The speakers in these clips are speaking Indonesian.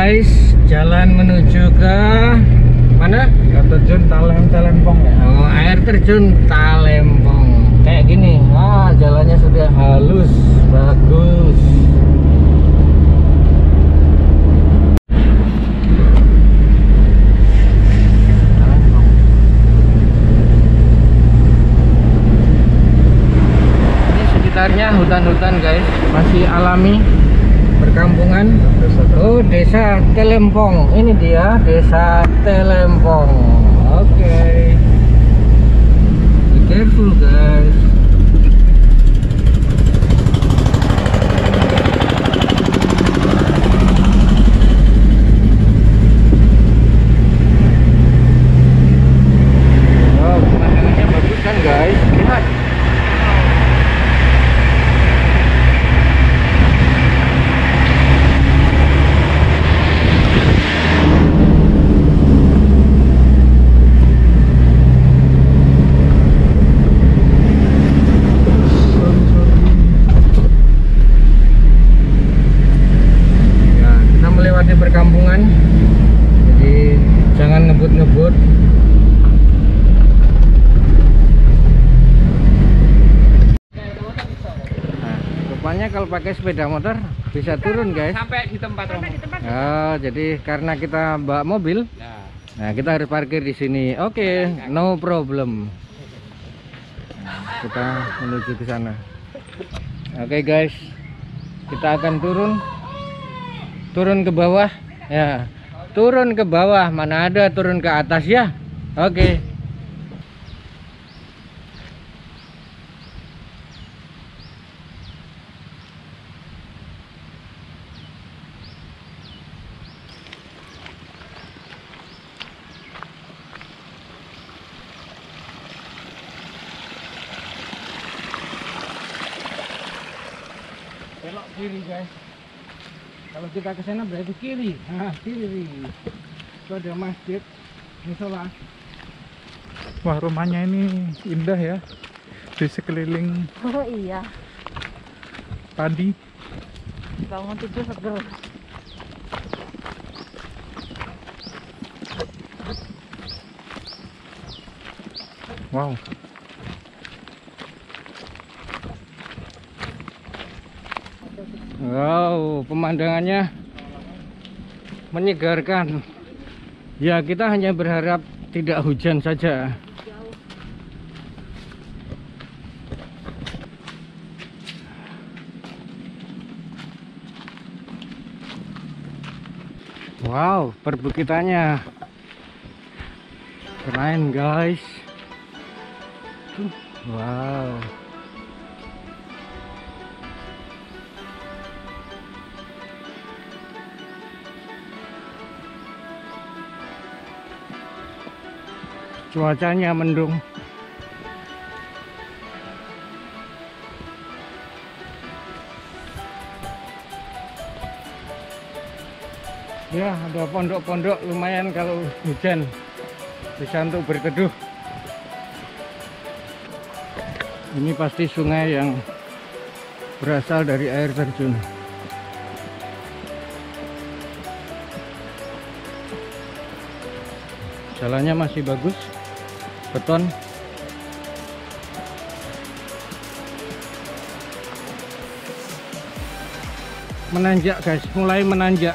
guys, jalan menuju ke mana? Air terjun Talempong ya. Oh, air terjun Talempong. Kayak gini. Ah, jalannya sudah halus, bagus. Ini sekitarnya hutan-hutan guys, masih alami. Perkampungan. Oh, desa Talempong. Ini dia desa Talempong. Oke. Be careful guys. Wow, pemandangannya bagus kan guys? Lihat. Perkampungan, jadi jangan ngebut-ngebut. Nah, rupanya kalau pakai sepeda motor bisa turun guys, Sampai di tempat. oh, jadi karena kita bawa mobil, nah kita harus parkir di sini. Oke, no problem. Nah, kita menuju ke sana. Oke guys, kita akan turun ke bawah ya, turun ke bawah, mana ada turun ke atas ya. Oke. Belok kiri guys. Kalau kita ke sana berarti kiri. Nah, kiri. Itu ada masjid, musola. Wah, rumahnya ini indah ya. Di sekeliling Oh iya, padi. bangun tidur seger. Wow. Wow, pemandangannya menyegarkan. Ya, kita hanya berharap tidak hujan saja. Wow, perbukitannya keren guys. Wow. Cuacanya mendung. Ya, ada pondok-pondok lumayan kalau hujan, bisa untuk berteduh. Ini pasti sungai yang berasal dari air terjun. Jalannya masih bagus, beton. Menanjak guys, mulai menanjak.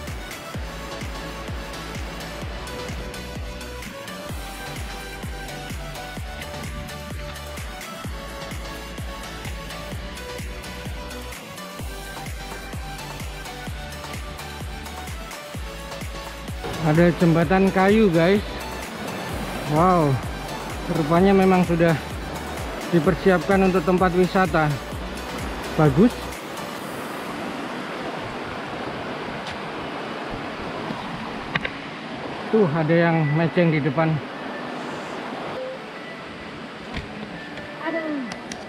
Ada jembatan kayu guys. Wow, rupanya memang sudah dipersiapkan untuk tempat wisata. Bagus. Tuh ada yang meceng di depan. Aduh.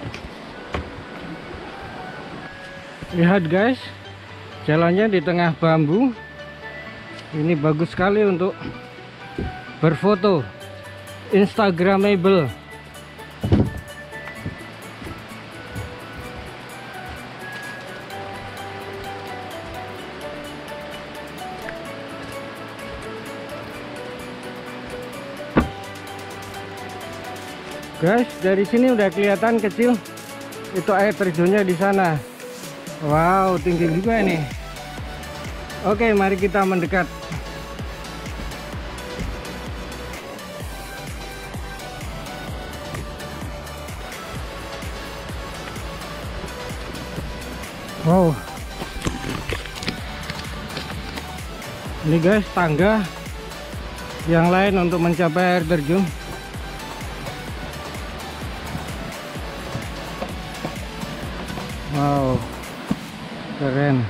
Lihat guys, jalannya di tengah bambu. Ini bagus sekali untuk berfoto, instagramable. Guys, dari sini udah kelihatan kecil. Itu air terjunnya di sana. Wow, tinggi juga ini. Oke, mari kita mendekat. Wow. Ini guys, tangga yang lain untuk mencapai air terjun. Wow, keren.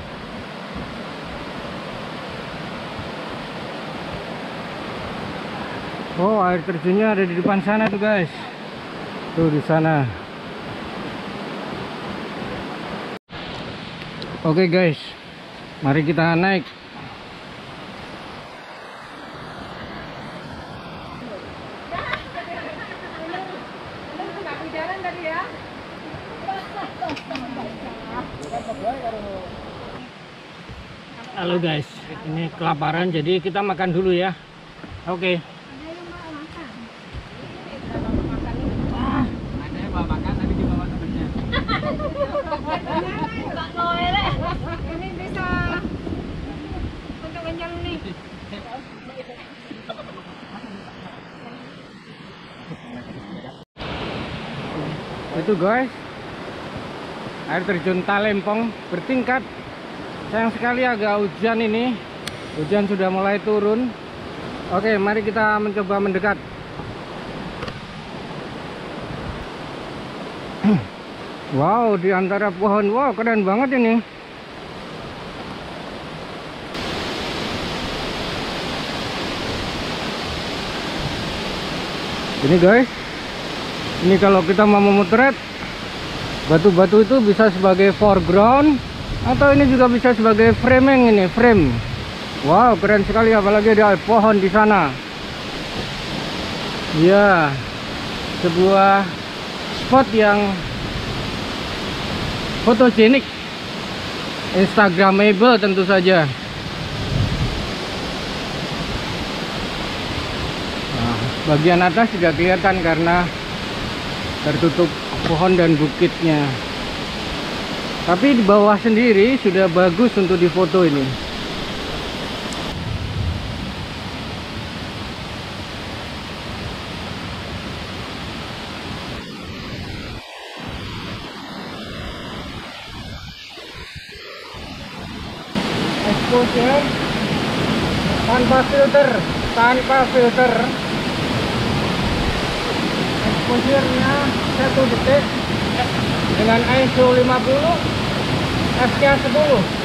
Oh, air terjunnya ada di depan sana tuh guys. Tuh di sana. Oke guys, mari kita naik. Halo guys, ini kelaparan jadi kita makan dulu ya. Oke. Ada yang mau makan tadi dibawa temennya. Ini bisa untuk kenyang nih. Itu guys, air terjun Talempong bertingkat. Sayang sekali agak hujan ini. Hujan sudah mulai turun. Oke, mari kita mencoba mendekat. Wow, di antara pohon. Wow, keren banget ini. Ini guys, ini kalau kita mau memotret, batu-batu itu bisa sebagai foreground atau ini juga bisa sebagai framing ini, frame. Wow, keren sekali, apalagi ada pohon di sana. Ya, sebuah spot yang fotogenik, instagramable tentu saja. Nah, bagian atas tidak kelihatan karena tertutup pohon dan bukitnya. Tapi di bawah sendiri sudah bagus untuk difoto ini. Exposure tanpa filter, exposure-nya 1 detik dengan ISO 50, f-nya 10.